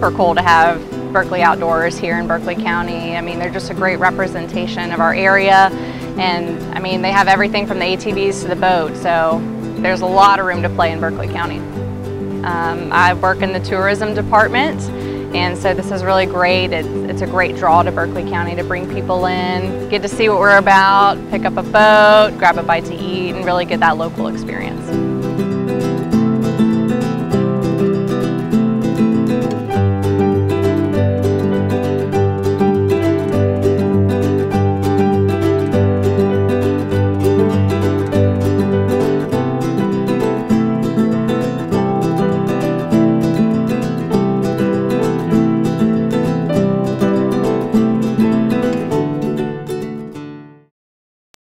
super cool to have Berkeley Outdoors here in Berkeley County. I mean, they're just a great representation of our area, and I mean, they have everything from the ATVs to the boat, so there's a lot of room to play in Berkeley County. I work in the tourism department, and so this is really great. It's a great draw to Berkeley County to bring people in, get to see what we're about, pick up a boat, grab a bite to eat, and really get that local experience.